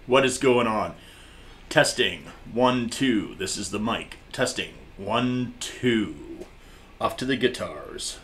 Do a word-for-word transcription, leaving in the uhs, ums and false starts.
What is going on? Testing. One, two. This is the mic. Testing. One, two. Off to the guitars.